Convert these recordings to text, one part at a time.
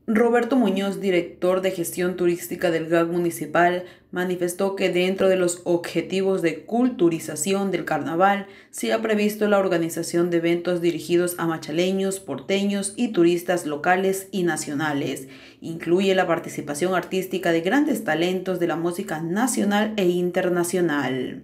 Roberto Muñoz, director de gestión turística del GAC municipal, manifestó que dentro de los objetivos de culturización del carnaval se ha previsto la organización de eventos dirigidos a machaleños, porteños y turistas locales y nacionales. Incluye la participación artística de grandes talentos de la música nacional e internacional.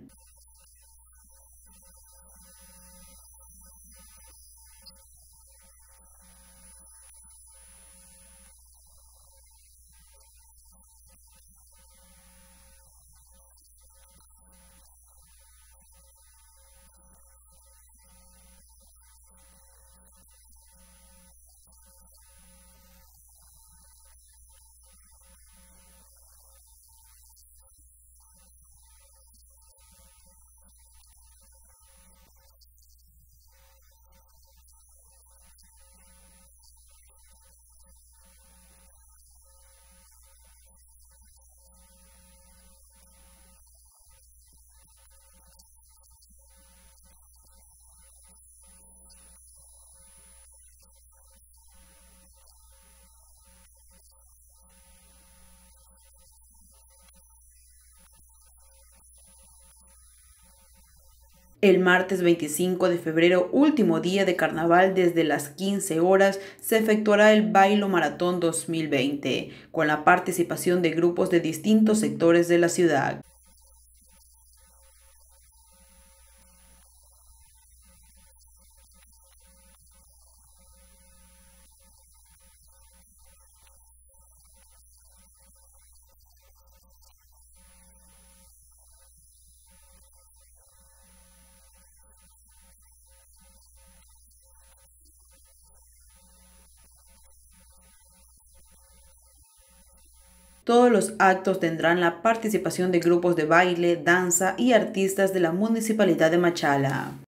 El martes 25 de febrero, último día de carnaval, desde las 15 horas, se efectuará el Bailo Maratón 2020, con la participación de grupos de distintos sectores de la ciudad. Todos los actos tendrán la participación de grupos de baile, danza y artistas de la Municipalidad de Machala.